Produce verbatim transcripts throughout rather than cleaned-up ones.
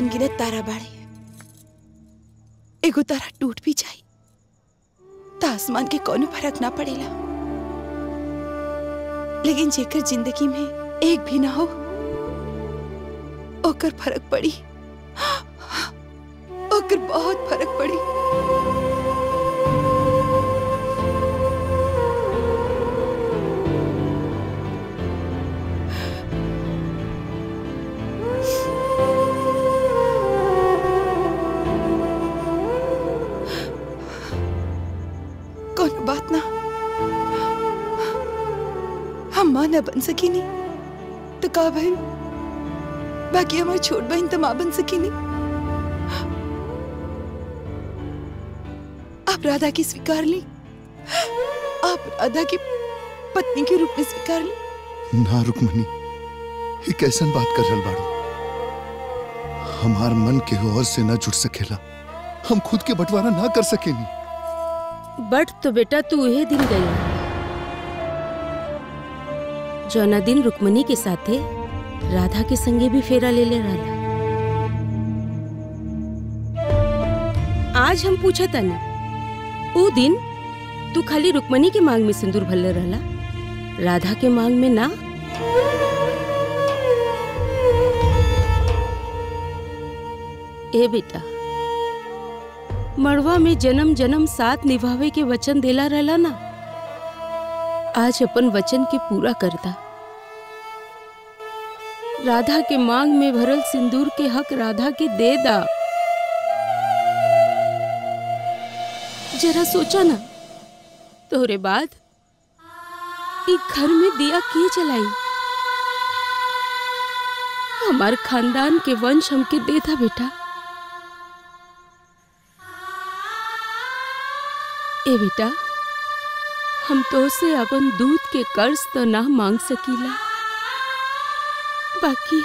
अनगिनत तारा बाड़े, एगो तारा टूट भी जाए तो आसमान के कोनो फर्क ना पड़ेला, लेकिन जेकर जिंदगी में एक भी ना हो ओकर फर्क पड़ी, ओकर बहुत फर्क पड़ी। कौन बात ना, हम माँ न बन सकी नहीं तो का बहन, बाकी हमारी छोट बहन तो माँ बन सकी नहीं। आप राधा की स्वीकार ली, आप राधा की पत्नी के रूप में स्वीकार ली। ना रुक्मणी, ये कैसन बात कर रहा बाड़ू? हमार मन के और से न जुड़ सकेला, हम खुद के बंटवारा ना कर सकेनी। बट तो बेटा तू यह दिन गई जौना दिन रुक्मणी के साथे राधा के संगे भी फेरा ले ले रहा। आज हम पूछा तनी, वो दिन तू खाली रुक्मणी के मांग में सिंदूर भरले रहला, राधा के मांग में ना? ए बेटा, मड़वा में जन्म जन्म साथ निभावे के वचन देला रहला ना, आज अपन वचन के पूरा करता। राधा के मांग में भरल सिंदूर के हक राधा के दे दा। जरा सोचा ना, तोहरे बाद एक घर में दिया के जलाई? हमार खानदान के वंश हमके देता बेटा। ए बेटा, हम तो से अपन दूध के कर्ज तो ना मांग सकीला, बाकी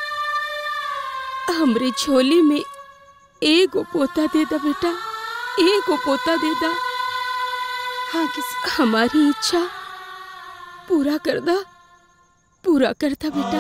हमरे झोली में एगो पोता दे दा बेटा, एगो पोता दे दा। हाँ, किसी हमारी इच्छा पूरा कर दा, पूरा करता बेटा।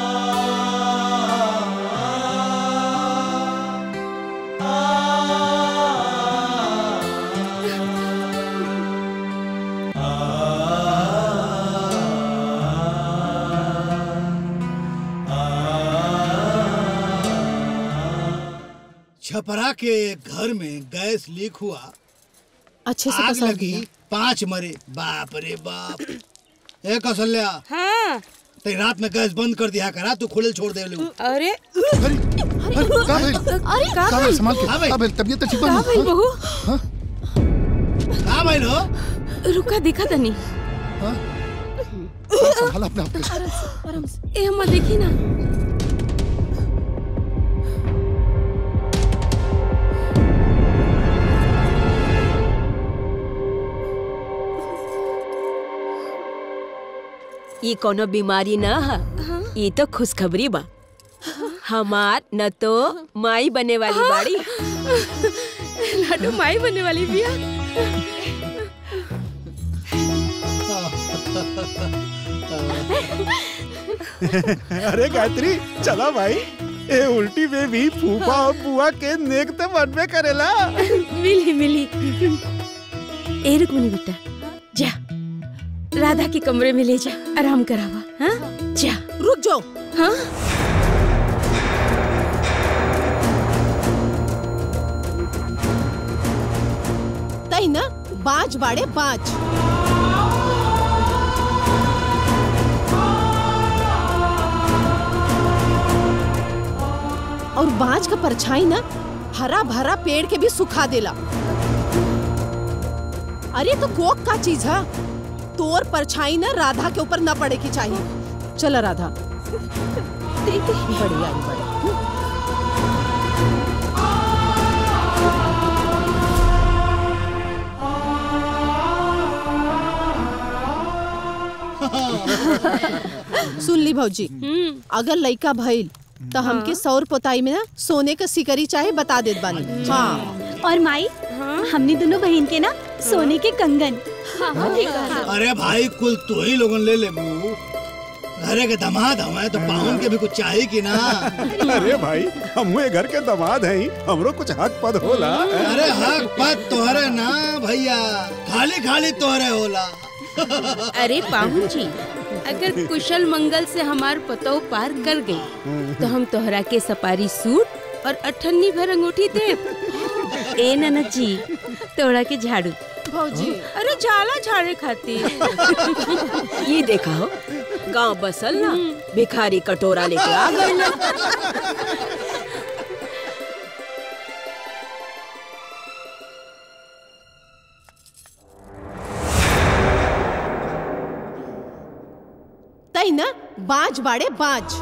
छपरा के घर में गैस लीक हुआ, अच्छे से आग लगी, पांच मरे। बाप रे बाप। ए कौशल्या, हाँ, ते रात में गैस बंद कर दिया करा, तू खुले छोड़ दे ले। अरे अरे का भइल? अरे का का भइल? संभाल के। का भइल? तबीयत तो ठीक बा? का भइल बहू? हां, का भइल हो? रुका, देखा तनी। हां, संभाल अपने आप को। आराम से। ए अम्मा देखी ना। ये कोनो बीमारी ना है, ये तो खुशखबरी बा। हमार न तो माई बने वाली बाड़ी। लाडू माई बनने वाली बिया। अरे गायत्री, चला भाई, ए उल्टी में भी फूफा और बुआ के नेक तो बनबे करेला। मिली मिली। ए रुक्मणी बेटा, जा राधा के कमरे में ले जा, आराम करावा। हाँ, जा। रुक जाओ। हाँ, तई ना बाज बाड़े बाज। और बाज का परछाई ना हरा भरा पेड़ के भी सुखा देला। अरे तो कोक का चीज है, तोर परछाई ना राधा के ऊपर न पड़े की चाहिए। चला राधा, बढ़िया बढ़िया। सुन ली भौजी, अगर लइका भइल तो हमके सौर पोताई में ना सोने का सिकरी चाहे बता देत बानी। हाँ, और माई, हमने दोनों बहन के ना सोने के कंगन। अरे भाई, कुल तो ही लोगन ले ले। अरे के दामाद हमें तो पाहुन के भी कुछ चाहिए कि ना। अरे भाई हमुए घर के दामाद हैं, हमरो कुछ हक पद होला। अरे हक पद तोहरे ना भैया, खाली खाली तोहरे होला। अरे पाहुन जी, अगर कुशल मंगल से हमार पतो पार कर गई तो हम तोहरा के सपारी सूट और अठन्नी भर अंगूठी दे। ए ननद जी, तोहरा के झाड़ू। भौजी अरे झाला झाड़े खातिर। ये देखा हो, गांव बसल ना भिखारी कटोरा लेके आ गए ना। तई ना बाज बाड़े बाज,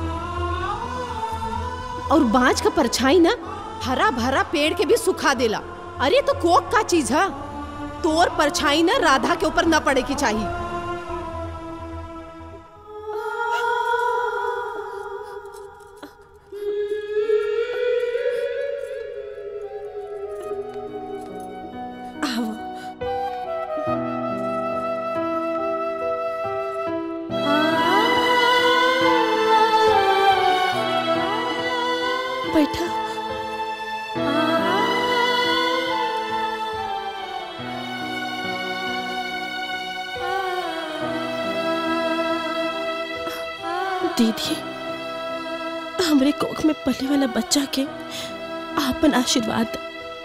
और बाज का परछाई ना हरा भरा पेड़ के भी सुखा देला। अरे तो कोक का चीज है, तोर परछाई ना राधा के ऊपर न पड़े की चाहिए। बैठा। दीदी, हमरे कोख में पले वाला बच्चा के आपन आशीर्वाद।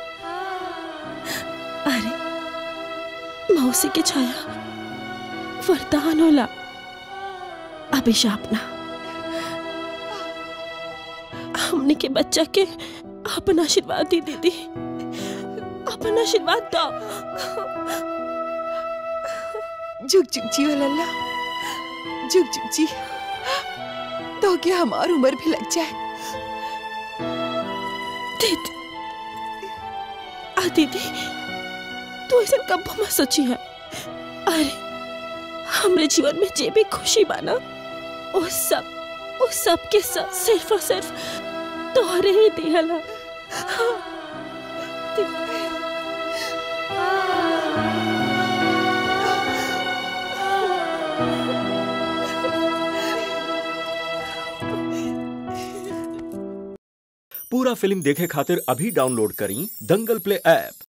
अरे मौसी के छाया वरदान होला, अभिशाप ना। हमने के बच्चा के अपन आशीर्वाद दी दीदी, अपन आशीर्वाद दो। जुग जुग जियो लल्ला, जुग जुग जी। तो क्या हमारी उम्र भी लग जाए। दीदी, आ दीदी, तू ऐसा कब मत सोची है। अरे हमरे जीवन में जे भी खुशी बाना, वो सब वो सब के सब सिर्फ और सिर्फ तोहरे ही दिहला। पूरा फिल्म देखे खातिर अभी डाउनलोड करी दंगल प्ले ऐप।